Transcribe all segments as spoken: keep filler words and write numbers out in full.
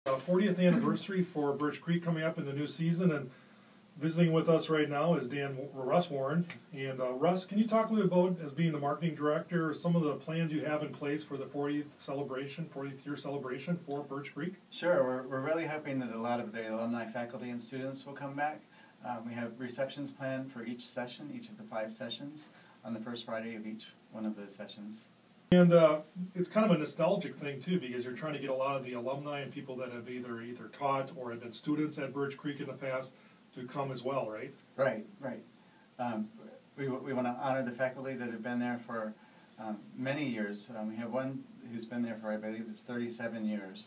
Uh, fortieth anniversary for Birch Creek coming up in the new season, and visiting with us right now is Dan Russ Warren. And uh, Russ, can you talk a little about, as being the marketing director, some of the plans you have in place for the fortieth celebration, fortieth year celebration for Birch Creek? Sure, we're, we're really hoping that a lot of the alumni, faculty, and students will come back. Um, we have receptions planned for each session, each of the five sessions, on the first Friday of each one of those sessions. And uh, it's kind of a nostalgic thing too, because you're trying to get a lot of the alumni and people that have either either taught or have been students at Birch Creek in the past to come as well, right? Right, right. Um, we we want to honor the faculty that have been there for um, many years. Um, we have one who's been there for, I believe, it's thirty-seven years.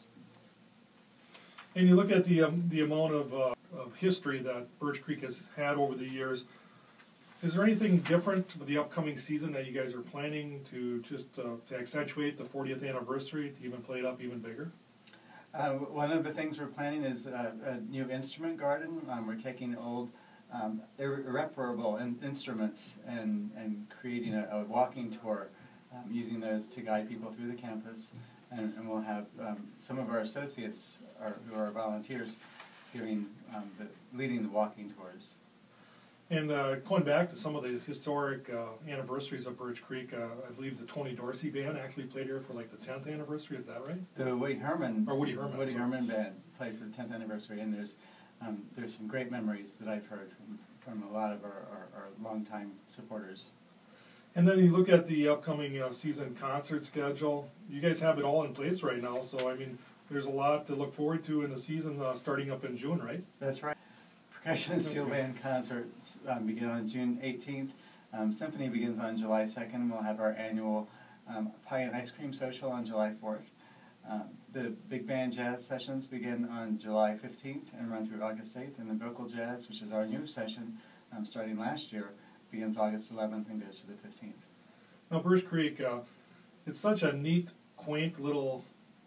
And you look at the um, the amount of uh, of history that Birch Creek has had over the years. Is there anything different for the upcoming season that you guys are planning to just uh, to accentuate the fortieth anniversary, to even play it up even bigger? Uh, one of the things we're planning is a, a new instrument garden. Um, we're taking old um, irre irreparable in instruments and, and creating a, a walking tour, um, using those to guide people through the campus. And, and we'll have um, some of our associates, are, who are volunteers, giving um, the, leading the walking tours. And uh, going back to some of the historic uh, anniversaries of Birch Creek, uh, I believe the Tony Dorsey Band actually played here for like the tenth anniversary, is that right? The Woody Herman, or Woody Herman, Woody sorry. Herman Band played for the tenth anniversary, and there's um, there's some great memories that I've heard from, from a lot of our, our, our longtime supporters. And then you look at the upcoming uh, season concert schedule. You guys have it all in place right now, so I mean, there's a lot to look forward to in the season uh, starting up in June, right? That's right. Percussion and Steel Band concerts um, begin on June eighteenth. Um, Symphony begins on July second. We'll have our annual um, Pie and Ice Cream Social on July fourth. Um, the Big Band Jazz sessions begin on July fifteenth and run through August eighth. And the Vocal Jazz, which is our new session um, starting last year, begins August eleventh and goes to the fifteenth. Now, Birch Creek, uh, it's such a neat, quaint little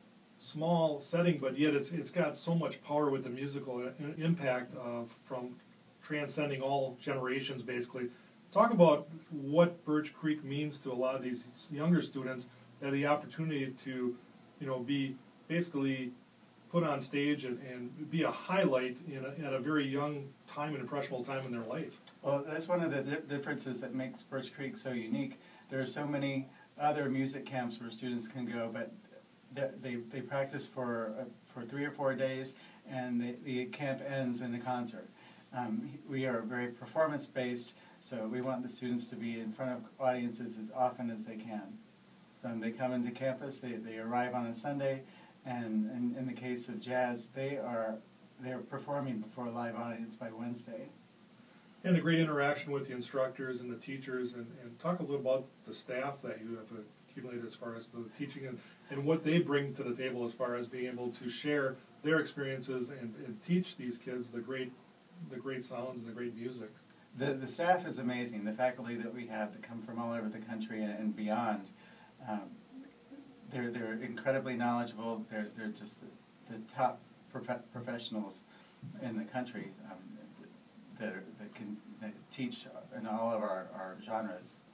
small setting, but yet it's it's got so much power with the musical impact of from transcending all generations, basically. Talk about what Birch Creek means to a lot of these younger students, that the opportunity to, you know, be basically put on stage and, and be a highlight in a, at a very young time and impressionable time in their life. Well, that's one of the di differences that makes Birch Creek so unique. There are so many other music camps where students can go, but They, they practice for uh, for three or four days, and the, the camp ends in a concert. Um, we are very performance-based, so we want the students to be in front of audiences as often as they can. So when they come into campus, they, they arrive on a Sunday, and, and in the case of jazz, they are they're performing before a live audience by Wednesday. And a great interaction with the instructors and the teachers, and, and talk a little about the staff that you have accumulated as far as the teaching and, and what they bring to the table as far as being able to share their experiences and, and teach these kids the great the great sounds and the great music. The, the staff is amazing. The faculty that we have that come from all over the country and, and beyond, um, they're, they're incredibly knowledgeable. They're, they're just the, the top prof professionals in the country um, that, are, that can that teach in all of our, our genres.